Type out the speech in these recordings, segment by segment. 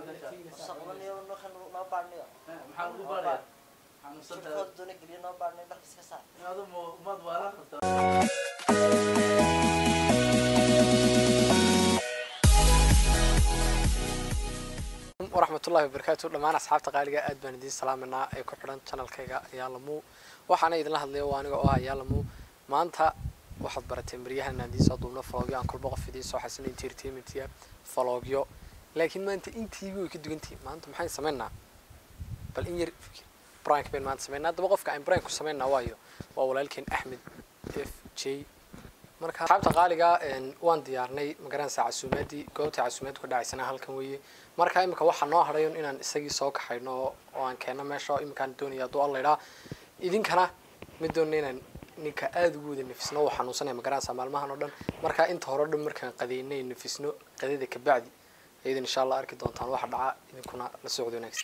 صقلني ونخن نبارني محل غبار خذ دوني قلي نبارني بس كسر هذا ما دوارا ورحمة الله وبركاته لما أصحاب تقاليد بان دي سلامنا أي كحران channel كيغا يالمو waxaan idin la hadlayo waa aniga oo ah yaalmo maanta waxaad barateen bariyahan aan diisoo duubno vlogyo aan kulba qof idin soo xasilay entertainment ya vlogyo laakiin maanta intii way ka dugantii maanta maxay sameynaa bal in yar prank been maanta sameynaa daba qofka aan prank ku sameynaa waayo waa walaalkeen Axmed FJ marka asxaabta qaaliga waan diyaarnay magaran saaca suumaadii goobta casuumad ku dhacaysana halkan weeye marka imika waxa noo harayo inaan isagii soo kaxayno oo aan keeno meesha imkaan doonaya doo Allah ilaa idinkana mid doonayna ninka aad ugu wada nafisno waxa xanuunsanay magaranaysa maalmahan oo dhan marka inta hore dhan markaan qadeynay nafisno qadada ka bacdi idin insha Allah arki doontaan waxa dhaca idinkuna la socdo wanaagsan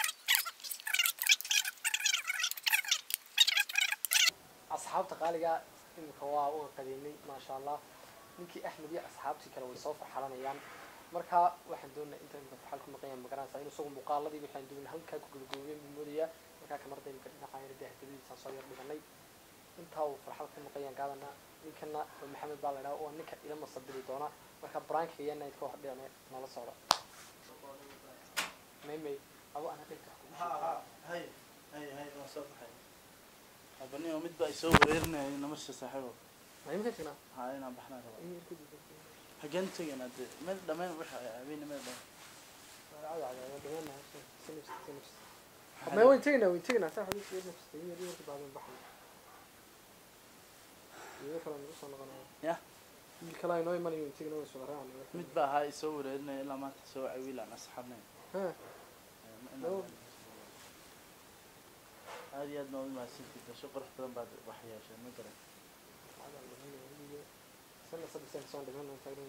asxaabta qaaliga imika waa oo qadeynay ma sha Allah ninkii Axmed iyo asxaabtii kale way soo farxalanayaan marka waxaan doonaa inta inta farxal ku maqayaan magaranaysa inuu soo muuqaaladii waxaan doonaa halka ku gulgoobay moodaya marka kamarada imika dhaqaayada dahdadiisa soo yar dhiganay inta uu farxad ku maqayaan gaadana ninkana Maxamed baa la yiraahdo oo ninka ila masabili doona marka prank iyo night ka hadheena nala socdo meemay abo ana dhigta هاي ما صبحي أبني يوم يتبع يسوي غيرنا نمشي صاحبه ما يمكن كنا هاي أنا بحنا هجنتي أنا ما دمان بحا أبيني ما دمان على دمان سنفس ما وين تينا صح حبيبي في نفس هي بعد البحر يفرن وصلنا قناه يا الكلام نوي مالي وين تينا وصغران متبع هاي يسوي غيرنا إلا ما تسوي عويل أنا أصحابنا ها هذه أدنى ما سنتي شو قرح بدن بعد وحياة شيء ما قرأ سنة صون دمان تقريبا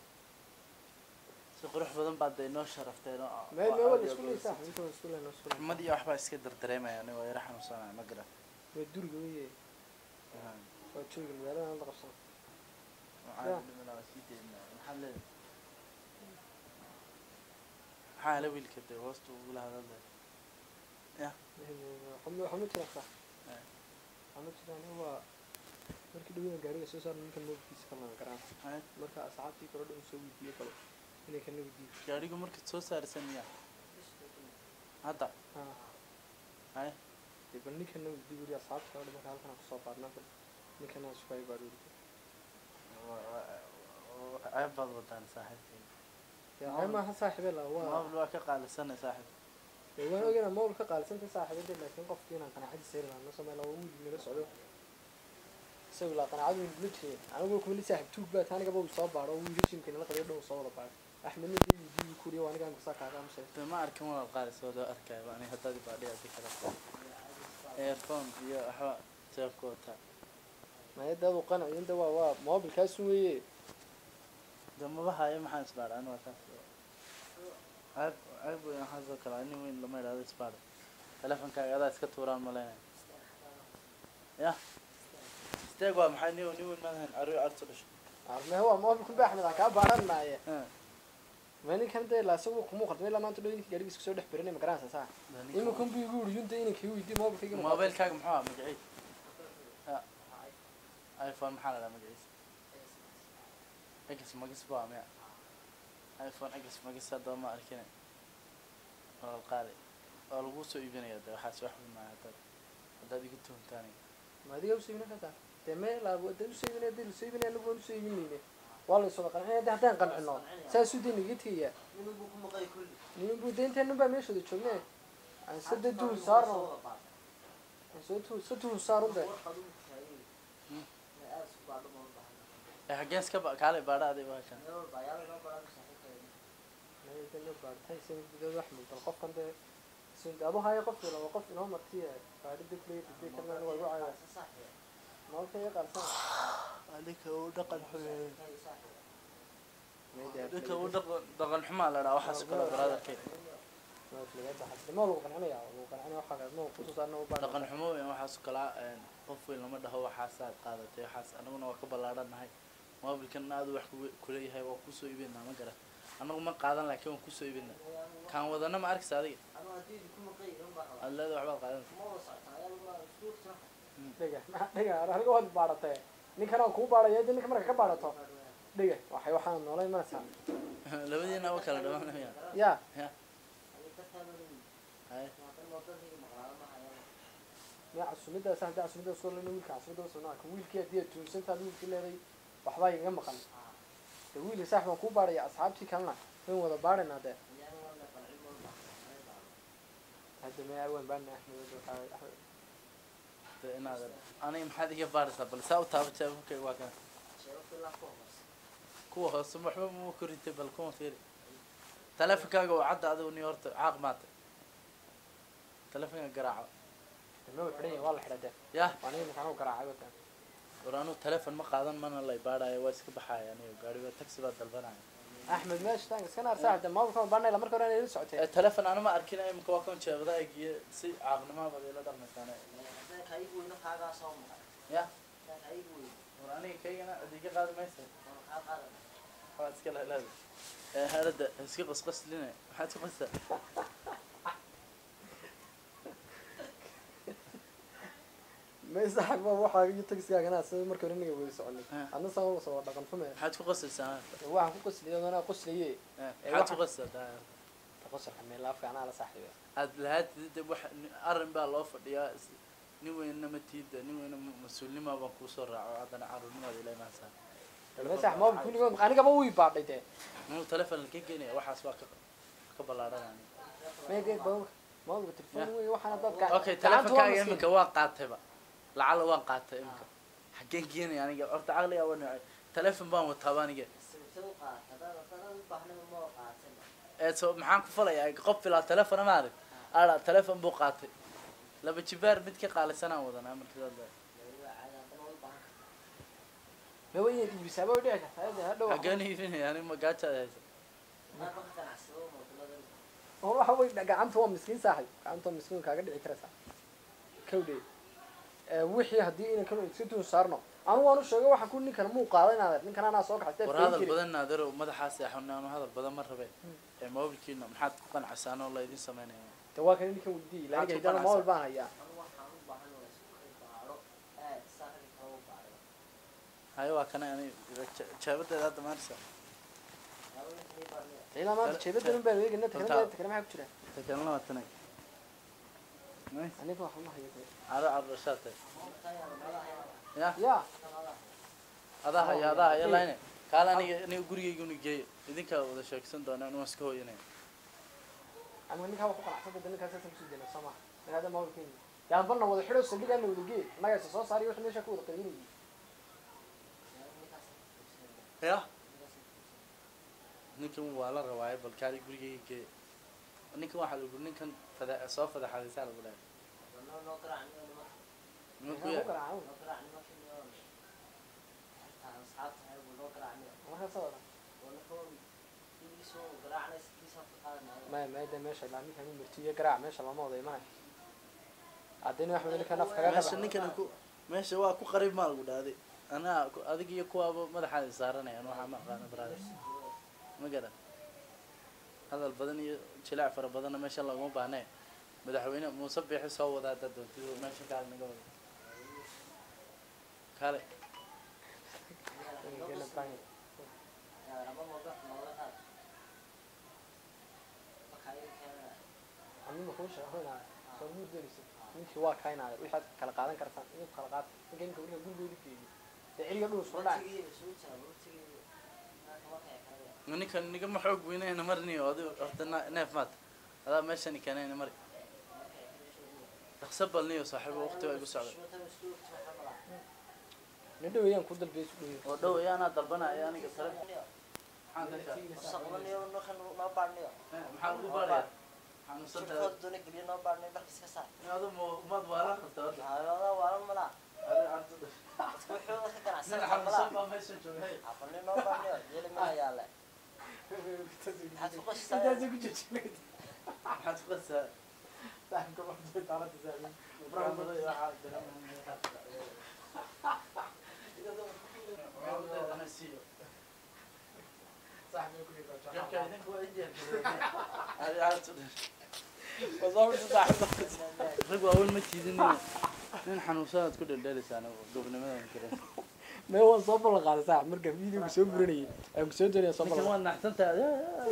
شو قرح بدن بعد إنه شرفتنا ما هو السكول صح أنت السكول أنا السكول ما دي أحبا إسكندر دريمة يعني ويرحم وصانع ما قرأ ودور قوية وتشوف المدرسة أنا قصة عاد من الأسيد محل حالة ويلكده وسط ولا هذا يا حمد ترى صح حمد ترى هو markii dhawaan gaariga soo saaray ninkan moobkiisa kala garan marka asxaabtii kala dhan soo weydiiyay kale inay kan weydiiyay gaariga markii soo saarsan yaa hada hay dibal ninkan weydiiyay asxaabta kala marka halkan ku soo qaadnaa ninkan aan soo baadhay ay bad wadaan saaxiibkii yaa ma ha saaxiibay la waa ma ka qaalisan saaxiib waan ogeena mool ka qaalisan saaxiibada laakiin qofkiina qanacad seeran la sameeyo oo wiil meel socdo سوي لا قناعة من متري أنا أقول لكم اللي ساحب توب بات أنا قبل صوب بعرض ويجلس يمكن لا قدر يدور صوب بعرض أحمد ندي يجي كوريا وأنا قاعد قصاك هذا مش ما أركب ولا القارس ولا أركب يعني حتى دي بعدين أديك هذا إيرفون يا أحوا سيف كوتا ما يدا وقنا يندا ما بالكاس ويا ده ما بحاجة ما حنس بعد أنا وثاق عيب يا حظ كلامي وين لما يراد يسبار تلفون كذا إسكتوران ملاين يا تقوى محني ونيون مثلا أروي أرتلش ما هو ما بيكون بأحمد عكاب بعرنا يا ما إنك أنت لا سووا كمو خدمة لا ما أنت لو إنك جالس كسر ده برني مكرانس صح إنه كم بيقول ينت إنك هو يدي ما بفيك ما بالكاج محا مجعي آيفون محل لا مجعي أجلس مجلس بام يا آيفون أجلس مجلس هذا ما أركنه ولا القارئ ولا الغوص يبني هذا حاسس واحد ما هذا هذا بيقولون ثاني ما دي أوصي منك هذا تمام لا بود أوصي من هذا أوصي من أنا بقول أوصي مني والله صدق أنا ده هتان قنعنا ساسودين جيت هي من بودين تانو بمشي ده شو أنا سددو صار سددو صار ده حاجات كبا كالي بارا دي باشا ما يتكلم بعد هاي سنة بدو أحمد القف كان ده سنة أبو هاي قف ولا وقف إنه مرتيه بعد الدكتور بدي كمان هو يروح على ما في يقال صح عليك ودقن حمال عليك ودقن حمال أنا وحاسس كلا برادر كي ما في لقيت حد ما لو قنعني يا لو قنعني وحاجة ما خصوصا إنه دقن حمال يعني وحاسس كلا قف لما ده هو حاسات قادته حاس أنا كنا وقبل على النهاية ما بالكنا هذا وحكي كليه هاي وقصو يبينا ما جرى anagu ma qaadan laakiin waan kusoo iibina kaan wadana ma arkaysa adiga anu haddii kuma qayrin baa aad leedahay waxbaad qaadan ma wada socotaa ayaa ma iskuulka dhiga dhiga aniga waad baadhatay ninkan aan kuu baadhaya ninka marka ka baadhato dhiga waxaan noolay maasaa labadiina waa kala dhamaanaya ya ya miya casuumidaas hadii casuumida soo lena wiilka casuumida soo naa wiilkii hadii aad tuunsantaad wiilkii leeday waxbaa iga maqan de wiilka saax baan kuu baadhaya asxaabtii kalena wayn wada baadhaynaa dee hadda maya waan baadhna axmed inaad aniga maxaad iga baaraysaa bal saa u taaba jaababkayga waa kana kuwa hoose waxba ma korintay bal kuma fiiri taleefonkaaga oo cadda adigu ni horta caaq maata taleefonka garaaco ma u xidhan yahay waa la xidha dee yah aniga maxaan u garaacay wataan war anuu taleefon ma qaadan mana lay baadhaayo waa iska baxaaya aniga gaariga taxi baa dalbanaya axmed meesha taanka iska naar saaxda maamulka baanayla marka hore inay la socotay taleefon ana ma arkin imika waa kan jeebadaagiyo si caaqnimaa baad ila dhaqmaysaane ya war aniga kaygana adiga qaadi maysa waad iska lalaada hadada iska qasqasline maxaad ku qasta ma saaxib baa waxaa iyo taxigaagana sida marka hore inaga wada soconay adna sabab soo dhaqan xume maxaad ku qasaysaa waxaan ku qasliyo ana qasliye maxaad ku qasataa taqasal xameel afka ana la saaxiibay aad lahayd wax arrin baa loo fadhiyaa nin weynna ma tiida nin weyna mas-uulnima baan kuusoo raaco haddana carruurnimaada ilaa maasaa ma saax ma kulligood anigaba uu baadhay dee inuu taleefon ka keenaya waxaas waa ka ballaadhanaya meegeed baa maamulka telefoon wey waxaana dadka okay taleefonkaaga iminka waan qaatayba lacala waan qaatay iminka xaggeen keenaya aniga horta caqliga waa noocay taleefon baan wataaba aniga so maxaan ku falayaa qof filaa taleefona ma arag ala taleefon buu qaatay laba jibaar mid ka qaalisanaan wadanaa markii ma way iibisaba way dhici kartaa hadhow xaggeen iibinaya aniga magaajaad haysa oo waxa way gacanta waa miskiin saaxib gacanta miskiin kaaga dhici karaysaa kawdhe wixii haddii inaan kanu iska tuun saarno anu waanu sheegay waxaan ku ninkan muu qaaday inaad ninkan anaa soo kaxay war hadal badan naadaro madaxaas yaxun aanu hadal badan ma rabeen ee mobilkiina maxaad ku qanacsaan oo la idin sameynaya de waa kan ninkan weydiiyey laaniga hidana mobil baan hayaa hayo waa kana ani jaabadeeda hadda maarsa ilaa maanta jeebadan baan weegana takana maxaa ku jira takalna waa tanay aniga waxa ma hayo ada arshate ya adaha ya layne kaala aniga gurigeyga unu geeyo idinka wada sheegsan doonaan waan iska hooyanaya ama ninka waxa ku qanacsan dadka ninkaas san ku jeedna sama hada mobilkiin yaa banna wada xidho saldhigaan wada geey naga soo saariyo wax meesha ku wada qarinayay ya ninkan waa la rawaayay bal kaali gurigeyga geeyo ninkan waxa lagu ninkan soo fadaxaysaa lagu leeyahay ما ده ماشي لا مين كانوا مرتيه قراع ماشي ما موضوع ما عدينا احمد اللي كان افكار ماشي ninkan ku meesha waa ku qariib maal u dhaaday ana adiga iyo kuwa madaxa saaranayaan waxa ma qaana baraad ma garan hadal badan iyo jilaac fara badan meesha lagu baahnay madaxweyne Muuse Biixi soo wada dad doontido meesha kaal naga wada kale أنا ما كنتش هنا صار درس يمكن واقع هنا ويحد كلا قادن كرتان يمكن كلا قاد يمكن كوري يقول لي كذي تعرف يقول صورة ninkan niga ma xoog weynayna marniyo adigu horta neef maad adaa meeshani keenayna mar dhaqsabalniyo saaxiibo waqtiga igu socdo ندو يان كودل بيس oo dhow ayaana dalbanaya aniga tare maxaa ugu baaraya xanuunsadda doona geliyo noo baarnay dharka iska saar adu maad waala qabtaa hada waalan mala isku xooga ka ganacsan mala meesha joogay afalni noo baarnay yeeli ma yaala maxaad ku qastaa maxaad ku qastaa saxanka waxay taarada saxan brahmada iyo waxa rag waaweyn ma jiidinayo nin xanuunsanaad ku dheldhelisaan gobnimadan kale mee waan soo ballan qaaday saax markaan videoga soo burinayay aan ku soo doonaya soo ninkan ballan waa naxsantahay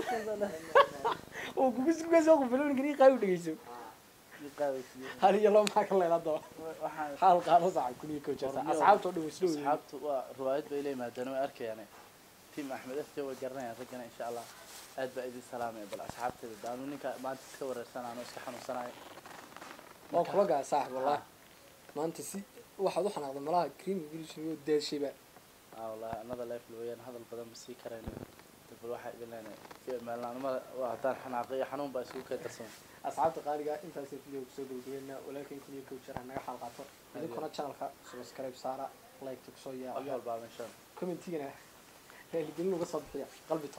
oo kugu soo qufilin gari qaay u dhageyso hal iyo loo maxaa ka leedahay daba xaal qaado saax kuniyo ka jirta asxaabtu dhow isdhow asxaabtu waa riwaayad bay leeyimaadeen way arkayaan tiim axmed afte way garanayaan raggana insha allah aad baa idin salaamay bal asxaabteeda daanu ninka maanta iska wareersanaan oo iska xanuunsanayo oo kula gaa saax wallahi maanta si waxaad u xanaaqday malaha cream gilishio deeshiba والله another level weeyaan hadal badan basi karayna bal waxa idin leenahay fi meelnamada waa hadaan xanaaqay xanuun baa isugu ka tirsan asxaabta qaaliga intaas video ku soo dhawgeena walaakin kuniyo ka jira naga xal qaato idinkuna channelka subscribe saara like to soo yaa wax walba insha Allah commentigana reelgelin uga soo bixiya qalbi